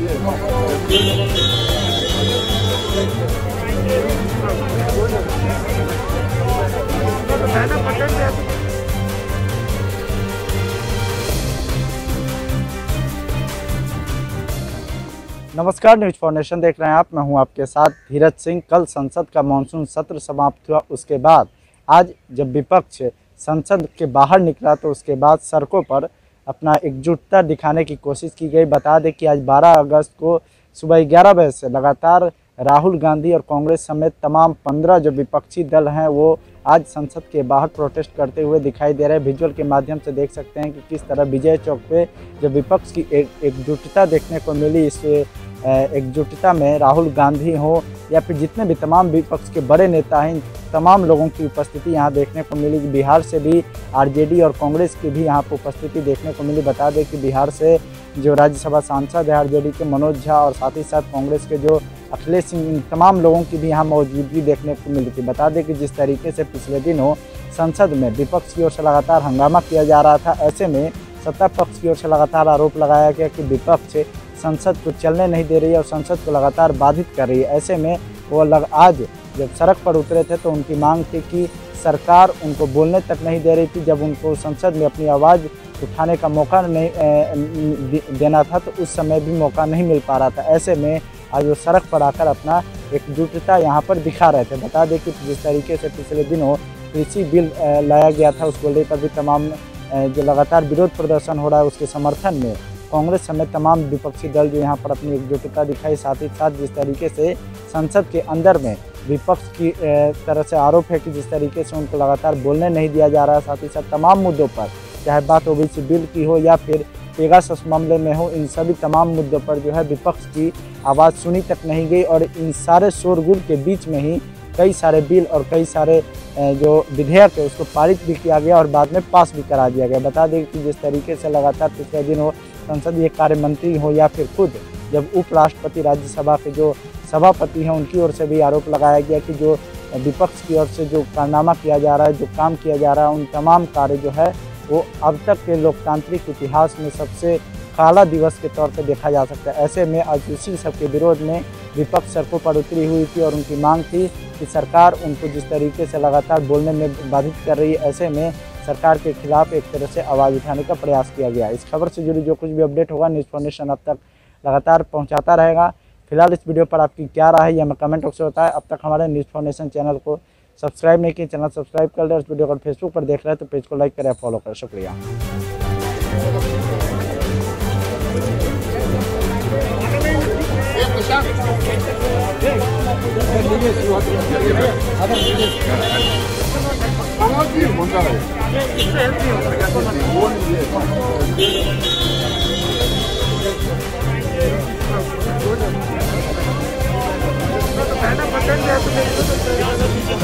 नमस्कार, news foundation देख रहे हैं आप। मैं हूं आपके साथ धीरज सिंह। कल संसद का मानसून सत्र समाप्त हुआ, उसके बाद आज जब विपक्ष संसद के बाहर निकला तो उसके बाद सड़कों पर अपना एकजुटता दिखाने की कोशिश की गई। बता दें कि आज 12 अगस्त को सुबह 11 बजे से लगातार राहुल गांधी और कांग्रेस समेत तमाम 15 जो विपक्षी दल हैं वो आज संसद के बाहर प्रोटेस्ट करते हुए दिखाई दे रहे हैं। विजुअल के माध्यम से देख सकते हैं कि किस तरह विजय चौक पे जब विपक्ष की एकजुटता देखने को मिली। इस एकजुटता में राहुल गांधी हो या फिर जितने भी तमाम विपक्ष के बड़े नेता हैं, तमाम लोगों की उपस्थिति यहाँ देखने को मिली। बिहार से भी आरजेडी और कांग्रेस की भी यहाँ पर उपस्थिति देखने को मिली। बता दें कि बिहार से जो राज्यसभा सांसद है आरजेडी के मनोज झा और साथ ही साथ कांग्रेस के जो अखिलेश सिंह, इन तमाम लोगों की भी यहाँ मौजूदगी देखने को मिली थी। बता दें कि जिस तरीके से पिछले दिनों संसद में विपक्ष की ओर से लगातार हंगामा किया जा रहा था, ऐसे में सत्ता पक्ष की ओर से लगातार आरोप लगाया गया कि विपक्ष संसद को चलने नहीं दे रही है और संसद को लगातार बाधित कर रही है। ऐसे में वो आज जब सड़क पर उतरे थे तो उनकी मांग थी कि सरकार उनको बोलने तक नहीं दे रही थी। जब उनको संसद में अपनी आवाज़ उठाने का मौका नहीं देना था तो उस समय भी मौका नहीं मिल पा रहा था। ऐसे में आज वो सड़क पर आकर अपना एकजुटता यहाँ पर दिखा रहे थे। बता दें कि जिस तरीके से पिछले दिनों कृषि बिल लाया गया था, उसको लेकर भी तमाम जो लगातार विरोध प्रदर्शन हो रहा है उसके समर्थन में कांग्रेस समेत तमाम विपक्षी दल जो यहाँ पर अपनी एकजुटता दिखाई। साथ ही साथ जिस तरीके से संसद के अंदर में विपक्ष की तरह से आरोप है कि जिस तरीके से उनको लगातार बोलने नहीं दिया जा रहा है, साथ ही साथ तमाम मुद्दों पर, चाहे बात ओबीसी बिल की हो या फिर पेगासस मामले में हो, इन सभी तमाम मुद्दों पर जो है विपक्ष की आवाज़ सुनी तक नहीं गई। और इन सारे शोरगुल के बीच में ही कई सारे बिल और कई सारे जो विधेयक है उसको पारित भी किया गया और बाद में पास भी करा दिया गया। बता दें कि जिस तरीके से लगातार पिछले दिन हो संसदीय कार्य मंत्री हो या फिर खुद जब उपराष्ट्रपति राज्यसभा के जो सभापति हैं उनकी ओर से भी आरोप लगाया गया कि जो विपक्ष की ओर से जो कारनामा किया जा रहा है, जो काम किया जा रहा है, उन तमाम कार्य जो है वो अब तक के लोकतांत्रिक इतिहास में सबसे काला दिवस के तौर पर देखा जा सकता है। ऐसे में आज इसी सब के विरोध में विपक्ष सड़कों पर उतरी हुई थी और उनकी मांग थी कि सरकार उनको जिस तरीके से लगातार बोलने में बाधित कर रही है, ऐसे में सरकार के खिलाफ एक तरह से आवाज़ उठाने का प्रयास किया गया। इस खबर से जुड़ी जो कुछ भी अपडेट होगा न्यूज़ फाउंडेशन अब तक लगातार पहुंचाता रहेगा। फिलहाल इस वीडियो पर आपकी क्या राय है यह हमें कमेंट बॉक्स में बताएं। अब तक हमारे न्यूज़ फाउंडेशन चैनल को सब्सक्राइब नहीं किया, चैनल सब्सक्राइब कर लें। इस वीडियो को फेसबुक पर देख रहे हैं तो पेज को लाइक करें, फॉलो करें। शुक्रिया। तो